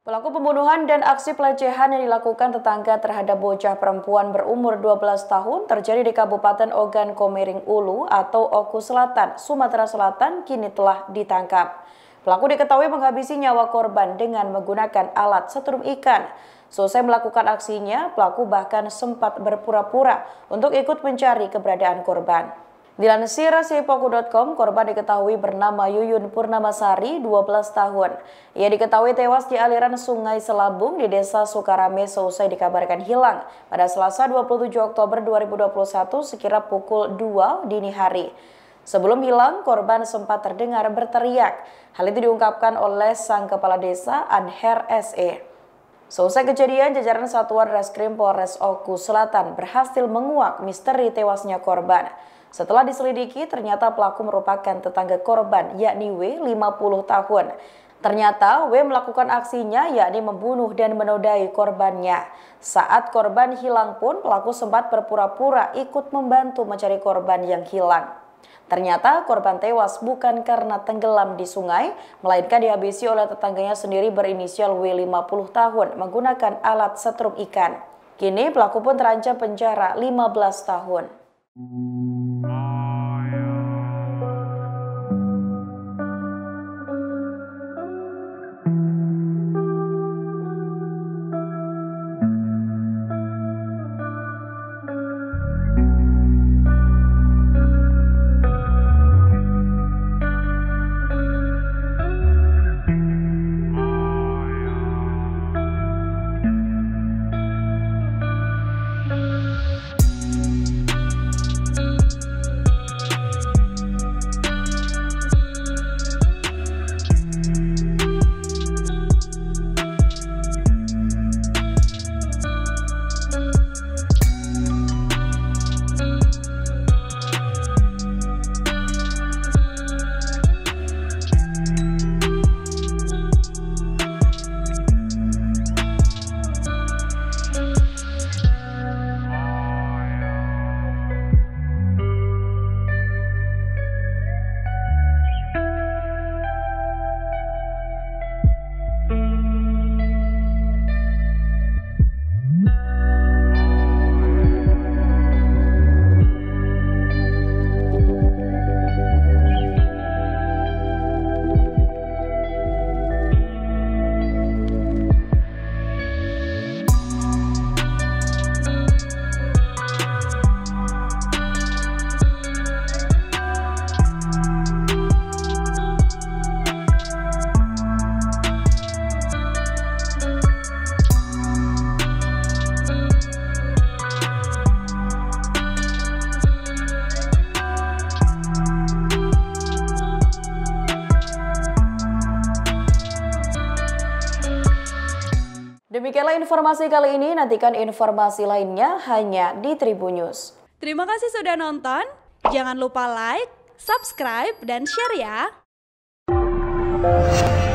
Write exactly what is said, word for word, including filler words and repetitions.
Pelaku pembunuhan dan aksi pelecehan yang dilakukan tetangga terhadap bocah perempuan berumur dua belas tahun terjadi di Kabupaten Ogan Komering Ulu atau Oku Selatan, Sumatera Selatan kini telah ditangkap. Pelaku diketahui menghabisi nyawa korban dengan menggunakan alat setrum ikan. Selesai melakukan aksinya, pelaku bahkan sempat berpura-pura untuk ikut mencari keberadaan korban. Dilansir sipoku titik com, korban diketahui bernama Yuyun Purnamasari, dua belas tahun. Ia diketahui tewas di aliran Sungai Selabung di Desa Sukarame selesai dikabarkan hilang pada Selasa dua puluh tujuh Oktober dua ribu dua puluh satu sekira pukul dua dini hari. Sebelum hilang, korban sempat terdengar berteriak. Hal itu diungkapkan oleh sang kepala desa Anher S E. Selesai kejadian, jajaran Satuan Reskrim Polres Oku Selatan berhasil menguak misteri tewasnya korban. Setelah diselidiki, ternyata pelaku merupakan tetangga korban, yakni W, lima puluh tahun. Ternyata W melakukan aksinya, yakni membunuh dan menodai korbannya. Saat korban hilang pun, pelaku sempat berpura-pura ikut membantu mencari korban yang hilang. Ternyata korban tewas bukan karena tenggelam di sungai, melainkan dihabisi oleh tetangganya sendiri berinisial W, lima puluh tahun, menggunakan alat setrum ikan. Kini pelaku pun terancam penjara lima belas tahun. Demikianlah informasi kali ini, nantikan informasi lainnya hanya di Tribun News. Terima kasih sudah nonton, jangan lupa like, subscribe, dan share ya!